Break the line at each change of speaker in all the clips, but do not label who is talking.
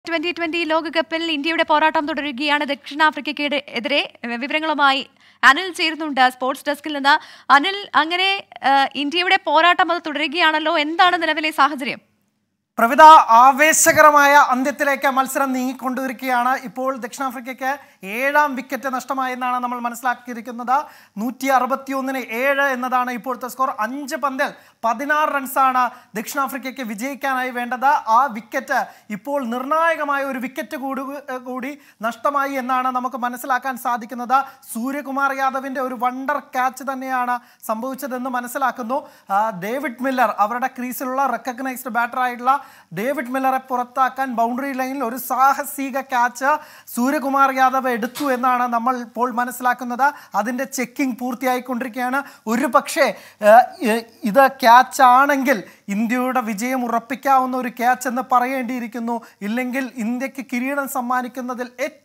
2020 ലോകകപ്പിൽ ഇന്ത്യയുടെ പോരാട്ടം തുടരുകയാണ്. ദക്ഷിണാഫ്രിക്കയ്ക്കെതിരെ വിവരങ്ങളുമായി അനിൽ ചേരുന്നുണ്ട് സ്പോർട്സ് ഡെസ്കിൽ നിന്ന്. അനിൽ, അങ്ങനെ ഇന്ത്യയുടെ പോരാട്ടം അത് തുടരുകയാണല്ലോ, എന്താണ് നിലവിലെ സാഹചര്യം?
പ്രവിത, ആവേശകരമായ അന്ത്യത്തിലേക്ക് മത്സരം നീങ്ങിക്കൊണ്ടിരിക്കുകയാണ്. ഇപ്പോൾ ദക്ഷിണാഫ്രിക്കയ്ക്ക് 7ാം വിക്കറ്റ് നഷ്ടമായെന്നാണ് നമ്മൾ മനസ്സിലാക്കിയിരിക്കുന്നത്. 161-7 എന്നതാണ് ഇപ്പോഴത്തെ സ്കോർ. 5 പന്തിൽ 16 റൺസാണ് ദക്ഷിണാഫ്രിക്കയ്ക്ക് വിജയിക്കാനായി വേണ്ടത്. ആ വിക്കറ്റ് ഇപ്പോൾ നിർണായകമായ ഒരു വിക്കറ്റ് കൂടി നഷ്ടമായി എന്നാണ് നമുക്ക് മനസ്സിലാക്കാൻ സാധിക്കുന്നത്. സൂര്യകുമാർ യാദവിൻ്റെ ഒരു വണ്ടർ ക്യാച്ച് തന്നെയാണ് സംഭവിച്ചതെന്ന് മനസ്സിലാക്കുന്നു. ഡേവിഡ് മില്ലർ, അവരുടെ ക്രീസിലുള്ള റെക്കഗ്നൈസ്ഡ് ബാറ്ററായിട്ടുള്ള ഡേവിഡ് മില്ലറെ പുറത്താക്കാൻ ബൗണ്ടറി ലൈനിൽ ഒരു സാഹസിക ക്യാച്ച് സൂര്യകുമാർ യാദവ് എടുത്തു എന്നാണ് നമ്മൾ ഇപ്പോൾ മനസ്സിലാക്കുന്നത്. അതിൻ്റെ ചെക്കിംഗ് പൂർത്തിയായിക്കൊണ്ടിരിക്കുകയാണ്. ഒരു പക്ഷേ ഇത് ക്യാച്ച് ആണെങ്കിൽ ഇന്ത്യയുടെ വിജയം ഉറപ്പിക്കാവുന്ന ഒരു ക്യാച്ച് എന്ന് പറയേണ്ടിയിരിക്കുന്നു. ഇല്ലെങ്കിൽ ഇന്ത്യക്ക് കിരീടം സമ്മാനിക്കുന്നതിൽ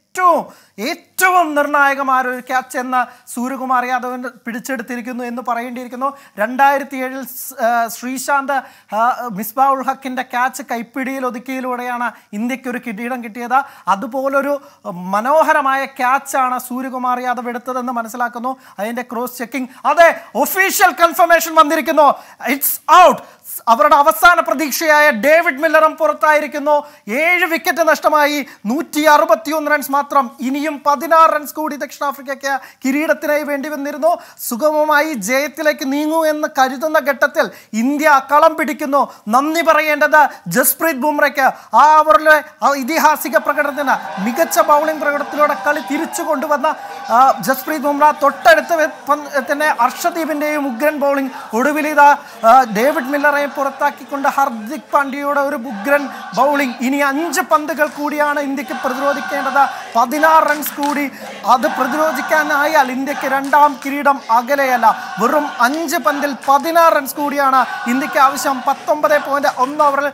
ഏറ്റവും നിർണായകമായ ഒരു ക്യാച്ച് എന്ന് സൂര്യകുമാർ യാദവിന് പിടിച്ചെടുത്തിരിക്കുന്നു എന്ന് പറയേണ്ടിയിരിക്കുന്നു. 2007 ശ്രീശാന്ത് മിസ്ബാ ഉൽ ഹക്കിൻ്റെ ക്യാച്ച് കൈപ്പിടിയിൽ ഒതുക്കിയിലൂടെയാണ് ഇന്ത്യക്ക് ഒരു കിരീടം കിട്ടിയത്. അതുപോലൊരു മനോഹരമായ ക്യാച്ചാണ് സൂര്യകുമാർ യാദവ് എടുത്തതെന്ന് മനസ്സിലാക്കുന്നു. അതിൻ്റെ ക്രോസ് ചെക്കിംഗ്, അതെ, ഒഫീഷ്യൽ കൺഫർമേഷൻ വന്നിരിക്കുന്നു. It's out. അവരുടെ അവസാന പ്രതീക്ഷയായ ഡേവിഡ് മില്ലറും പുറത്തായിരിക്കുന്നു. 7 വിക്കറ്റ് നഷ്ടമായി. 161 റൺസ് മാത്രം. ഇനിയും 16 റൺസ് കൂടി ദക്ഷിണാഫ്രിക്കയ്ക്ക് കിരീടത്തിനായി വേണ്ടി വന്നിരുന്നു. സുഗമമായി ജയത്തിലേക്ക് നീങ്ങൂ എന്ന് കരുതുന്ന ഘട്ടത്തിൽ ഇന്ത്യ കളം പിടിക്കുന്നു. നന്ദി പറയേണ്ടത് ജസ്പ്രീത് ബുംറയ്ക്ക്. ആ ഓവറിലെ ഐതിഹാസിക പ്രകടനത്തിന്, മികച്ച ബൗളിംഗ് പ്രകടനത്തിലൂടെ കളി തിരിച്ചു കൊണ്ടുവന്ന ജസ്പ്രീത് ബുംറ, തൊട്ടടുത്ത് തന്നെ അർഷദീപിൻ്റെയും ഉഗ്രൻ ബൗളിംഗ്. ഒടുവിൽ ഇതാ ഡേവിഡ് മില്ലറെ പുറത്താക്കിക്കൊണ്ട് ഹാർദിക് പാണ്ഡ്യയുടെ ഒരു ഉഗ്രൻ ബൗളിംഗ്. ഇനി 5 പന്തുകൾ കൂടിയാണ് ഇന്ത്യക്ക് പ്രതിരോധിക്കേണ്ടത്. 16 റൺസ് കൂടി അത് പ്രതിരോധിക്കാനായാൽ ഇന്ത്യക്ക് 2ാം കിരീടം അകലെയല്ല. വെറും 5 പന്തിൽ 16 റൺസ് കൂടിയാണ് ഇന്ത്യക്ക് ആവശ്യം. 19.1 ഓവറിൽ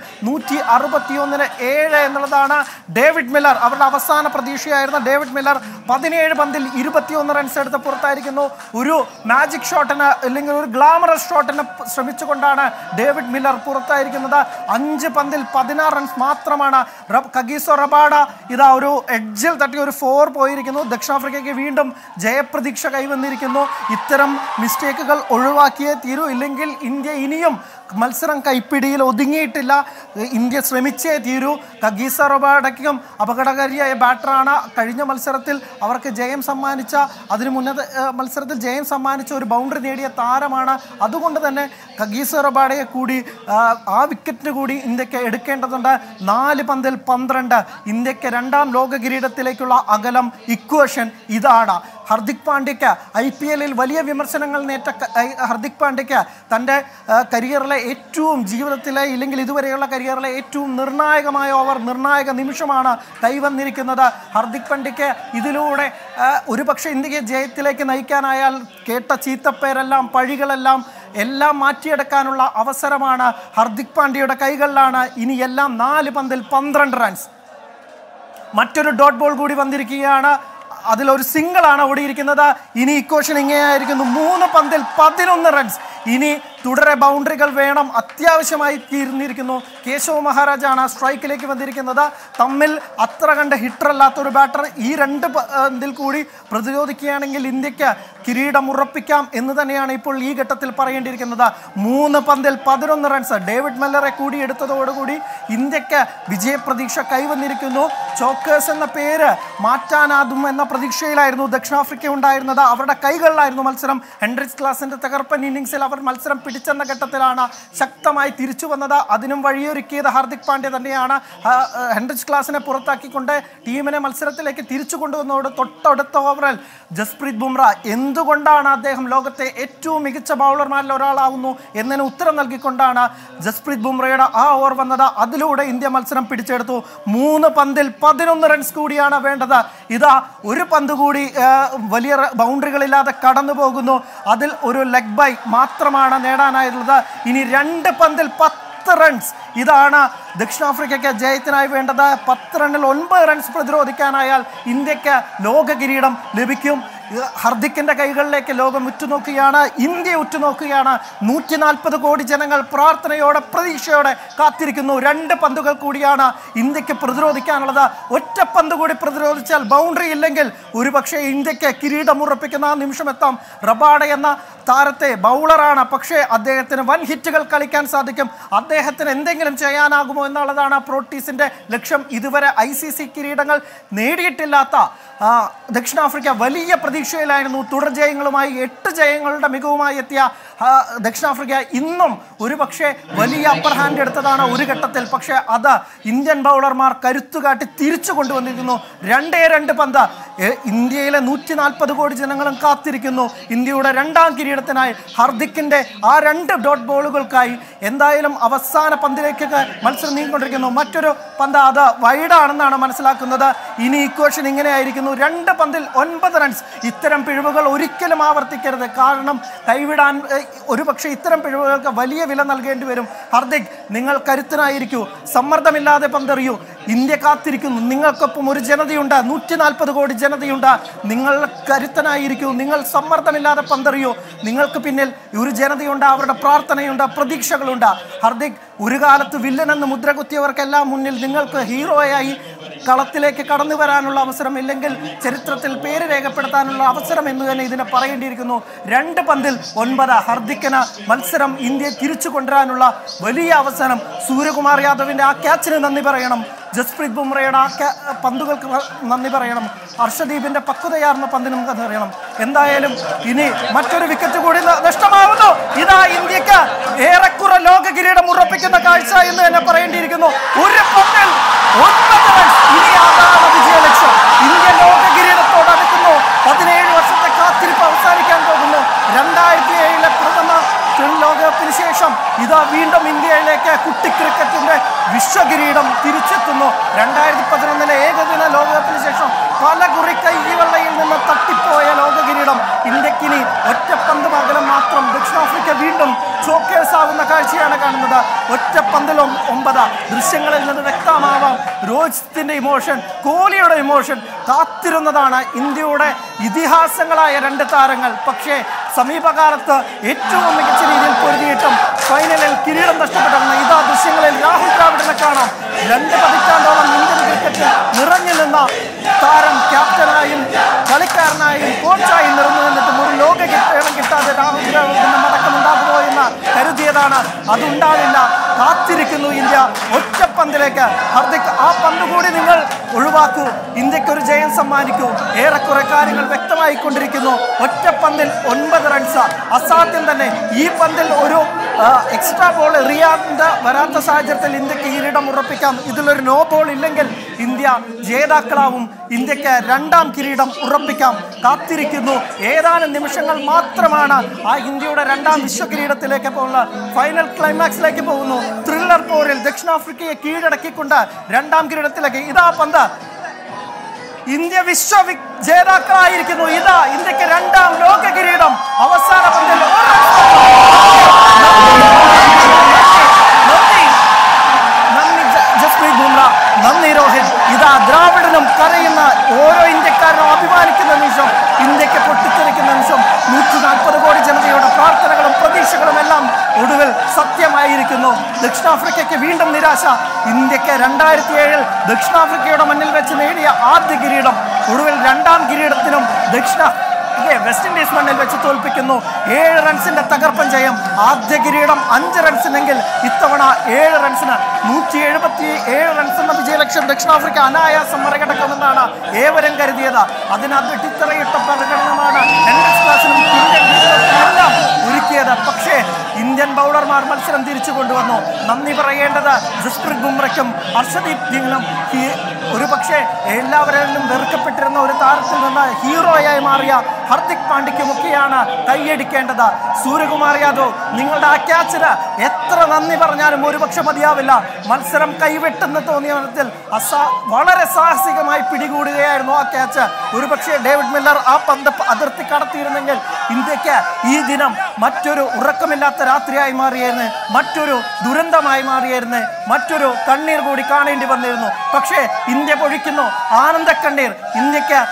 161-7 എന്നുള്ളതാണ്. ഡേവിഡ് മില്ലർ, അവരുടെ അവസാന പ്രതീക്ഷയായിരുന്ന ഡേവിഡ് മില്ലർ 17 പന്തിൽ 21 റൺസ് എടുത്ത് പുറത്തായിരിക്കുന്നു. ഒരു മാജിക് ഷോട്ടിന് അല്ലെങ്കിൽ ഒരു ഗ്ലാമറസ് ഷോട്ടിന് ശ്രമിച്ചുകൊണ്ടാണ് ഡേവിഡ് മില്ലർ പുറത്തായിരിക്കുന്നത്. 5 പന്തിൽ 16 റൺസ് മാത്രമാണ്. കഗീസോ റബാഡ ഇതാ ഒരു എഡ്ജിൽ തട്ടി ഒരു 4 പോയിരിക്കുന്നു. ദക്ഷിണാഫ്രിക്കയ്ക്ക് വീണ്ടും ജയപ്രതീക്ഷ കൈവന്നിരിക്കുന്നു. ഇത്തരം മിസ്റ്റേക്കുകൾ ഒഴിവാക്കിയേ തീരൂ. ഇല്ലെങ്കിൽ ഇന്ത്യ ഇനിയും മത്സരം കൈപ്പിടിയിൽ ഒതുങ്ങിയിട്ടില്ല. ഇന്ത്യ ശ്രമിച്ചേ തീരൂ. കഗീസ റബാഡയ്ക്കും അപകടകാരിയായ ബാറ്ററാണ്. കഴിഞ്ഞ മത്സരത്തിൽ അവർക്ക് ജയം സമ്മാനിച്ച, അതിന് മുന്നത്തെ മത്സരത്തിൽ ജയം സമ്മാനിച്ച ഒരു ബൗണ്ടറി നേടിയ താരമാണ്. അതുകൊണ്ട് തന്നെ കഗീസ റബാഡയെ കൂടി ആ വിക്കറ്റിന് കൂടി ഇന്ത്യക്ക് എടുക്കേണ്ടതുണ്ട്. 4 പന്തിൽ 12. ഇന്ത്യക്ക് 2ാം ലോക കിരീടത്തിലേക്കുള്ള അകലം ഇക്വേഷൻ ഇതാണ്. ഹാർദിക് പാണ്ഡ്യയ്ക്ക് IPL-ൽ വലിയ വിമർശനങ്ങൾ നേറ്റ ഹാർദിക് പാണ്ഡ്യയ്ക്ക് തൻ്റെ കരിയറിലെ ജീവിതത്തിലെ ഇല്ലെങ്കിൽ ഇതുവരെയുള്ള കരിയറിലെ ഏറ്റവും നിർണായകമായ ഓവർ, നിർണായക നിമിഷമാണ് കൈവന്നിരിക്കുന്നത്. ഹാർദിക് പാണ്ഡ്യയ്ക്ക് ഇതിലൂടെ ഒരുപക്ഷെ ഇന്ത്യയെ ജയത്തിലേക്ക് നയിക്കാനായാൽ കേട്ട ചീത്തപ്പേരെല്ലാം, പഴികളെല്ലാം മാറ്റിയെടുക്കാനുള്ള അവസരമാണ് ഹാർദിക് പാണ്ഡ്യയുടെ കൈകളിലാണ്. ഇനി എല്ലാം 4 പന്തിൽ 12 റൺസ്. മറ്റൊരു ഡോട്ട് ബോൾ കൂടി വന്നിരിക്കുകയാണ്. അതിലൊരു സിംഗിളാണ് ഓടിയിരിക്കുന്നത്. ഇനി ഇക്വേഷൻ ഇങ്ങനെയായിരിക്കുന്നു. 3 പന്തിൽ 11 റൺസ്. ഇനി തുടരെ ബൗണ്ടറികൾ വേണം, അത്യാവശ്യമായി തീർന്നിരിക്കുന്നു. കേശവ് മഹാരാജാണ് സ്ട്രൈക്കിലേക്ക് വന്നിരിക്കുന്നത്. തമ്മിൽ അത്ര കണ്ട് ഹിറ്ററല്ലാത്തൊരു ബാറ്റർ. ഈ 2 പന്തിൽ കൂടി പ്രതിരോധിക്കുകയാണെങ്കിൽ ഇന്ത്യക്ക് കിരീടം ഉറപ്പിക്കാം എന്ന് തന്നെയാണ് ഇപ്പോൾ ഈ ഘട്ടത്തിൽ പറയേണ്ടിയിരിക്കുന്നത്. 3 പന്തിൽ 11 റൺസ്. ഡേവിഡ് മില്ലറെ കൂടി എടുത്തതോടുകൂടി ഇന്ത്യക്ക് വിജയപ്രതീക്ഷ കൈവന്നിരിക്കുന്നു. ചോക്കേഴ്സ് എന്ന പേര് മാറ്റാനാകും എന്ന പ്രതീക്ഷയിലായിരുന്നു ദക്ഷിണാഫ്രിക്ക ഉണ്ടായിരുന്നത്. അവരുടെ കൈകളിലായിരുന്നു മത്സരം. ഹെൻഡ്രിക്സ് ക്ലാസിൻ്റെ തകർപ്പൻ ഇന്നിങ്സിൽ അവർ മത്സരം പിടിച്ചെന്ന ഘട്ടത്തിലാണ് ശക്തമായി തിരിച്ചു വന്നത്. അതിനും വഴിയൊരുക്കിയത് ഹാർദിക് പാണ്ഡ്യ തന്നെയാണ്. ഹെൻഡ്രിക്സ് ക്ലാസിനെ പുറത്താക്കിക്കൊണ്ട് ടീമിനെ മത്സരത്തിലേക്ക് തിരിച്ചു കൊണ്ടുവന്നതോട് തൊട്ടടുത്ത ഓവറിൽ ജസ്പ്രീത് ബുംറ എന്തുകൊണ്ടാണ് അദ്ദേഹം ലോകത്തെ ഏറ്റവും മികച്ച ബൗളർമാരിൽ ഒരാളാവുന്നു എന്നതിന് ഉത്തരം നൽകിക്കൊണ്ടാണ് ജസ്പ്രീത് ബുംറയുടെ ആ ഓവർ വന്നത്. അതിലൂടെ ഇന്ത്യ മത്സരം പിടിച്ചെടുത്തു. 3 പന്തിൽ 11 റൺസ് കൂടിയാണ് വേണ്ടത്. ഇതാ ഒരു പന്ത് കൂടി വലിയ ബൗണ്ടറികളില്ലാതെ കടന്നു പോകുന്നു. അതിൽ ഒരു ലെഗ് ബൈ മാത്രമാണ് നേടാനായിട്ടുള്ളത്. ഇനി 2 പന്തിൽ 10 റൺസ്. ഇതാണ് ദക്ഷിണാഫ്രിക്കയ്ക്ക് ജയത്തിനായി വേണ്ടത്. 10 റണ്ണിൽ 9 റൺസ് പ്രതിരോധിക്കാനായാൽ ഇന്ത്യക്ക് ലോക കിരീടം ലഭിക്കും. ഹർദിക്കിന്റെ കൈകളിലേക്ക് ലോകം ഉറ്റുനോക്കുകയാണ്, ഇന്ത്യ ഉറ്റുനോക്കുകയാണ്. 140 കോടി ജനങ്ങൾ പ്രാർത്ഥനയോടെ പ്രതീക്ഷയോടെ കാത്തിരിക്കുന്നു. 2 പന്തുകൾ കൂടിയാണ് ഇന്ത്യക്ക് പ്രതിരോധിക്കാനുള്ളത്. ഒറ്റ പന്ത് കൂടി പ്രതിരോധിച്ചാൽ ബൗണ്ടറി ഇല്ലെങ്കിൽ ഒരുപക്ഷെ ഇന്ത്യക്ക് കിരീടം ഉറപ്പിക്കുന്ന ആ നിമിഷം എത്താം. റബാഡ എന്ന താരത്തെ ബൗളറാണ്, പക്ഷേ അദ്ദേഹത്തിന് വൻ ഹിറ്റുകൾ കളിക്കാൻ സാധിക്കും. അദ്ദേഹത്തിന് എന്തെങ്കിലും ചെയ്യാനാകുമോ എന്നുള്ളതാണ് പ്രോട്ടീസിന്റെ ലക്ഷ്യം. ഇതുവരെ ICC കിരീടങ്ങൾ നേടിയിട്ടില്ലാത്ത ദക്ഷിണാഫ്രിക്ക വലിയ പ്രതീക്ഷയിലായിരുന്നു. തുടർ ജയങ്ങളുമായി 8 ജയങ്ങളുടെ മികവുമായി എത്തിയ ദക്ഷിണാഫ്രിക്ക ഇന്നും ഒരുപക്ഷെ വലിയ അപ്പർ ഹാൻഡ് എടുത്തതാണ് ഒരു ഘട്ടത്തിൽ. പക്ഷേ അത് ഇന്ത്യൻ ബൗളർമാർ കരുത്തുകാട്ടി തിരിച്ചു കൊണ്ടുവന്നിരിക്കുന്നു. 2 പന്ത് ഇന്ത്യയിലെ 140 കോടി ജനങ്ങളും കാത്തിരിക്കുന്നു. ഇന്ത്യയുടെ 2ാം കിരീടത്തിനായി ഹർദിക്കിന്റെ ആ 2 ഡോട്ട് ബോളുകൾക്കായി. എന്തായാലും അവസാന പന്തിലേക്ക് മത്സരം നീങ്ങിക്കൊണ്ടിരിക്കുന്നു. മറ്റൊരു പന്ത് അത് വൈഡാണെന്നാണ് മനസ്സിലാക്കുന്നത്. ഇനി ഇക്വേഷൻ ഇങ്ങനെയായിരിക്കുന്നു: 2 പന്തിൽ 9 റൺസ്. ഇത്തരം പിഴവുകൾ ഒരിക്കലും ആവർത്തിക്കരുത്, കാരണം കൈവിടാൻ ഒരുപക്ഷെ ഇത്തരം പിഴവുകൾക്ക് വലിയ വില നൽകേണ്ടി വരും. ഹർദിക്, നിങ്ങൾ കരുത്തനായിരിക്കൂ, സമ്മർദ്ദമില്ലാതെ പന്തെറിയൂ. ഇന്ത്യ കാത്തിരിക്കുന്നു. നിങ്ങൾക്കൊപ്പം ഒരു ജനതയുണ്ട്, 140 കോടി ജനതയുണ്ട്. നിങ്ങൾ കരുത്തനായിരിക്കൂ, നിങ്ങൾ സമ്മർദ്ദമില്ലാതെ പന്തെറിയൂ. നിങ്ങൾക്ക് പിന്നിൽ ഒരു ജനതയുണ്ട്, അവരുടെ പ്രാർത്ഥനയുണ്ട്, പ്രതീക്ഷകളുണ്ട്. ഹർദിക്, ഒരു കാലത്ത് വില്ലൻ എന്ന് മുദ്ര കുത്തിയവർക്കെല്ലാം മുന്നിൽ നിങ്ങൾക്ക് ഹീറോയായി കളത്തിലേക്ക് കടന്നു വരാനുള്ള അവസരം, ഇല്ലെങ്കിൽ ചരിത്രത്തിൽ പേര് രേഖപ്പെടുത്താനുള്ള അവസരം എന്ന് തന്നെ ഇതിനെ പറയേണ്ടിയിരിക്കുന്നു. 2 പന്തിൽ 9. ഹർദിക്കിന് മത്സരം ഇന്ത്യ തിരിച്ചു കൊണ്ടുവരാനുള്ള വലിയ അവസരം. സൂര്യകുമാർ യാദവിന്റെ ആ ക്യാച്ചിന് നന്ദി പറയണം, ജസ്പ്രീത് ബുംറയുടെ ആ പന്തുകൾക്ക് നന്ദി പറയണം, ഹർഷദീപിന്റെ പക്വതയാർന്ന പന്തിനും നന്ദി പറയണം. എന്തായാലും ഇനി മറ്റൊരു വിക്കറ്റ് കൂടി നഷ്ടമാവുന്നു. ഇതാ ഇന്ത്യക്ക് ഏറെക്കുറെ ലോക കിരീടം ഉറപ്പിക്കുന്ന കാഴ്ച എന്ന് തന്നെ പറയേണ്ടിയിരിക്കുന്നു. ഒരു പന്തിൽ 9 റൺസ്. ഇനി അതാണ് വിജയലക്ഷ്യം. ഇന്ത്യ ലോക കിരീടത്തോട് അടുക്കുന്നു. 17 വർഷത്തെ കാത്തിരിപ്പ് അവസാനിക്കാൻ പോകുന്നു. 2007 പ്രഥമ ലോകകപ്പിന് ശേഷം ഇതാ വീണ്ടും ഇന്ത്യയിലേക്ക് കുട്ടി ക്രിക്കറ്റിന്റെ വിശ്വകിരീടം തിരിച്ചെത്തുന്നു. 2011 ഏകദിന ലോകകപ്പിന് ശേഷം പല കുറി കൈവെള്ളയിൽ നിന്ന് തട്ടിപ്പോയ ലോക കിരീടം ഇന്ത്യക്കിനി ഒറ്റ പന്ത് അകലം മാത്രം. ദക്ഷിണാഫ്രിക്ക വീണ്ടും ഷോക്കേഴ്സ് ആവുന്ന കാഴ്ചയാണ് കാണുന്നത്. ഒറ്റ പന്തിലും 9. ദൃശ്യങ്ങളിൽ നിന്ന് വ്യക്തമാവാം രോഹിത്തിന്റെ ഇമോഷൻ, കോഹ്ലിയുടെ ഇമോഷൻ. കാത്തിരുന്നതാണ് ഇന്ത്യയുടെ ഇതിഹാസങ്ങളായ 2 താരങ്ങൾ. പക്ഷേ സമീപകാലത്ത് ഏറ്റവും മികച്ച രീതിയിൽ പൊരുതിയിട്ടും ഫൈനലിൽ കിരീടം നഷ്ടപ്പെട്ടിരുന്ന ഇതാ ദൃശ്യങ്ങളിൽ രാഹുൽ ദ്രാവിഡിനെ കാണാം. 2 പതിറ്റാണ്ടോളം ഇന്ത്യൻ ക്രിക്കറ്റിൽ നിറഞ്ഞു നിന്ന താരം ക്യാപ്റ്റനായും കളിക്കാരനായും കോച്ചായും നിറഞ്ഞു നിന്നിട്ടും ഒരു ലോക കിരീടം കിട്ടാതെ രാഹുൽ ദ്രാവിഡിന് മടക്കമുണ്ടാകുമോ എന്ന് കരുതിയതാണ്. അതുണ്ടാവില്ല. കാത്തിരിക്കുന്നു ഇന്ത്യ ഒറ്റ പന്തിലേക്ക്. ഹർദിക്, ആ പന്ത് കൂടി നിങ്ങൾ ഒഴിവാക്കൂ, ഇന്ത്യക്കൊരു ജയം സമ്മാനിക്കൂ. ഏറെക്കുറെ കാര്യങ്ങൾ വ്യക്തമായിക്കൊണ്ടിരിക്കുന്നു. ഒറ്റ പന്തിൽ 9 റൺസ്, അസാധ്യം തന്നെ. ഈ പന്തിൽ ഒരു എക്സ്ട്രാ ബോൾ റിയാദിന്റെ വരാത്ത സാഹചര്യത്തിൽ ഇന്ത്യക്ക് കിരീടം ഉറപ്പിക്കാം. ഇതിലൊരു നോ ബോൾ ഇല്ലെങ്കിൽ ഇന്ത്യ ജേതാക്കളാവും. ഇന്ത്യക്ക് 2ാം കിരീടം ഉറപ്പിക്കാം. കാത്തിരിക്കുന്നു. ഏതാനും നിമിഷങ്ങൾ മാത്രമാണ് ആ ഇന്ത്യയുടെ 2ാം വിശ്വകിരീടത്തിലേക്ക് പോകുന്ന ഫൈനൽ ക്ലൈമാക്സിലേക്ക് പോകുന്നു. ത്രില്ലർ പോരിൽ ദക്ഷിണാഫ്രിക്കയെ കീഴടക്കിക്കൊണ്ട് 2ാം കിരീടത്തിലേക്ക്. ഇതാ പന്ത്. ഇന്ത്യ ജേതാക്കളായിരിക്കുന്നു. ഇതാ ഇന്ത്യക്ക് 2ാം ലോക കിരീടം. അവസാന പന്തിൽ ജസ്പ്രീത് ബുംറ, നന്ദി രോഹിത്. ഇതാ ദ്രാവിഡിനും കരയുന്ന ഓരോ ഇന്ത്യക്കാരനും അഭിമാനിക്കുന്ന നിമിഷം, ഇന്ത്യക്ക് പൊട്ടിത്തെറിക്കുന്ന നിമിഷം. 140 കോടി ജനതയുടെ പ്രാർത്ഥനകളും പ്രതീക്ഷകളും എല്ലാം ഒടുവിൽ സത്യമായിരിക്കുന്നു. ദക്ഷിണാഫ്രിക്കയ്ക്ക് വീണ്ടും നിരാശ. ഇന്ത്യക്ക് 2007 ദക്ഷിണാഫ്രിക്കയുടെ മുന്നിൽ വെച്ച് നേടിയ ആദ്യ കിരീടം ഒടുവിൽ 2ാം കിരീടത്തിനും വെസ്റ്റ് ഇൻഡീസ് മണ്ണിൽ വെച്ച് തോൽപ്പിക്കുന്നു. 7 റൺസിന്റെ തകർപ്പൻ ജയം. ആദ്യ കിരീടം 5 റൺസിനെങ്കിൽ ഇത്തവണ 7 റൺസിന് 177 റൺസ് എന്ന വിജയലക്ഷ്യം ദക്ഷിണാഫ്രിക്ക അനായാസം മറികടക്കുമെന്നാണ് ഏവരും കരുതിയത്. അതിനകത്ത് അടിത്തറയിട്ട പ്രകടനമാണ് എല്ലാം ഒരുക്കിയത്. പക്ഷേ ഇന്ത്യൻ ബൗളർമാർ മത്സരം തിരിച്ചു കൊണ്ടുവന്നു. നന്ദി പറയേണ്ടത് ജസ്പ്രീത് ബുംറയ്ക്കും ഹർഷദീപ് സിംഗിനും. ഒരു പക്ഷേ എല്ലാവരിലും വെറുക്കപ്പെട്ടിരുന്ന ഒരു താരത്തിൽ നിന്ന് ഹീറോയായി മാറിയ ഹർദിക് പാണ്ഡ്യയ്ക്കുമൊക്കെയാണ് കൈയടിക്കേണ്ടത്. സൂര്യകുമാർ യാദവ്, നിങ്ങളുടെ ആ ക്യാച്ചിന് എത്ര നന്ദി പറഞ്ഞാലും ഒരുപക്ഷെ മതിയാവില്ല. മത്സരം കൈവിട്ടെന്ന് തോന്നിയ മനത്തിൽ വളരെ സാഹസികമായി പിടികൂടുകയായിരുന്നു ആ ക്യാച്ച്. ഒരുപക്ഷെ ഡേവിഡ് മില്ലർ ആ പന്ത് അതിർത്തി കടത്തിയിരുന്നെങ്കിൽ ഇന്ത്യക്ക് ഈ ദിനം മറ്റൊരു ഉറക്കമില്ലാത്ത രാത്രിയായി മാറിയായിരുന്നു, മറ്റൊരു ദുരന്തമായി മാറിയായിരുന്നു, മറ്റൊരു കണ്ണീർ കൂടി കാണേണ്ടി വന്നിരുന്നു. പക്ഷേ ഇന്ത്യ പൊഴിക്കുന്നു ആനന്ദക്കണ്ണീർ. ഇന്ത്യക്ക്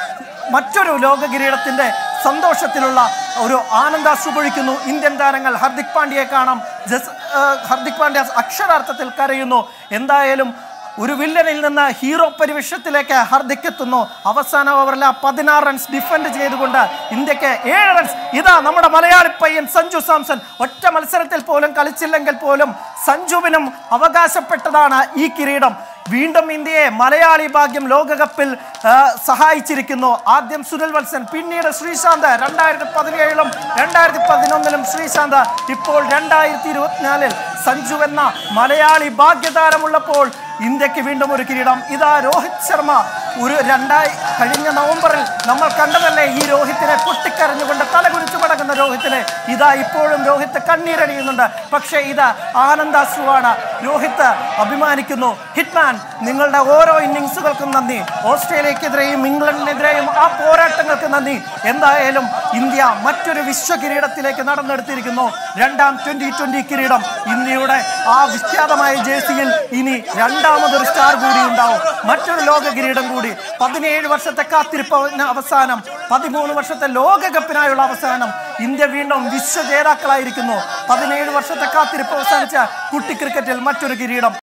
മറ്റൊരു ലോക കിരീടത്തിന്റെ സന്തോഷത്തിലുള്ള ഒരു ആനന്ദാശ്രു പൊഴിക്കുന്നു ഇന്ത്യൻ താരങ്ങൾ. ഹർദിക് പാണ്ഡ്യയെ കാണാം. ഹർദിക് പാണ്ഡ്യ അക്ഷരാർത്ഥത്തിൽ കരയുന്നു. എന്തായാലും ഒരു വില്ലനിൽ നിന്ന് ഹീറോ പരിവേഷത്തിലേക്ക് ഹർദിക് എത്തുന്നു. അവസാന ഓവറിൽ 16 റൺസ് ഡിഫെൻഡ് ചെയ്തുകൊണ്ട് ഇന്ത്യക്ക് 7 റൺസ്. ഇതാ നമ്മുടെ മലയാളി പയ്യൻ സഞ്ജു സാംസൺ. ഒറ്റ മത്സരത്തിൽ പോലും കളിച്ചില്ലെങ്കിൽ പോലും സഞ്ജുവിനും അവകാശപ്പെട്ടതാണ് ഈ കിരീടം. വീണ്ടും ഇന്ത്യയെ മലയാളി ഭാഗ്യം ലോകകപ്പിൽ സഹായിച്ചിരിക്കുന്നു. ആദ്യം സുനിൽ വത്സൻ, പിന്നീട് ശ്രീശാന്ത്. 2017-ലും 2011-ലും ശ്രീശാന്ത്. ഇപ്പോൾ 2024-ൽ സഞ്ജു എന്ന മലയാളി ഭാഗ്യതാരമുള്ളപ്പോൾ ഇന്ത്യക്ക് വീണ്ടും ഒരു കിരീടം. ഇതാ രോഹിത് ശർമ്മ. കഴിഞ്ഞ നവംബറിൽ നമ്മൾ കണ്ടതല്ലേ ഈ രോഹിത്തിനെ പൊട്ടിക്കരഞ്ഞുകൊണ്ട് തലകുനിച്ചു മടങ്ങുന്ന രോഹിത്തിനെ. ഇതാ ഇപ്പോഴും രോഹിത്ത് കണ്ണീരണിയുന്നുണ്ട്. പക്ഷേ ഇത് ആനന്ദാശ്രുവാണ്. രോഹിത്ത് അഭിമാനിക്കുന്നു. ഹിറ്റ്മാൻ, നിങ്ങളുടെ ഓരോ ഇന്നിങ്സുകൾക്കും നന്ദി. ഓസ്ട്രേലിയക്കെതിരെയും ഇംഗ്ലണ്ടിനെതിരെയും ആ പോരാട്ടങ്ങൾക്ക് നന്ദി. എന്തായാലും ഇന്ത്യ മറ്റൊരു വിശ്വ കിരീടത്തിലേക്ക് നടന്നെടുത്തിരിക്കുന്നു. രണ്ടാം 2020 കിരീടം. ഇന്ത്യയുടെ ആ വിഖ്യാതമായ ജേഴ്സിയിൽ ഇനി രണ്ടാമതൊരു സ്റ്റാർ കൂടി ഉണ്ടാവും. മറ്റൊരു ലോക കിരീടം കൂടി. 17 വർഷത്തെ കാത്തിരിപ്പിന് അവസാനം, 13 വർഷത്തെ ലോകകപ്പിനായുള്ള അവസാനം. ഇന്ത്യ വീണ്ടും വിശ്വ ജേതാക്കളായിരിക്കുന്നു. 17 വർഷത്തെ കാത്തിരിപ്പ് അവസാനിച്ച കുട്ടി ക്രിക്കറ്റിൽ മറ്റൊരു കിരീടം.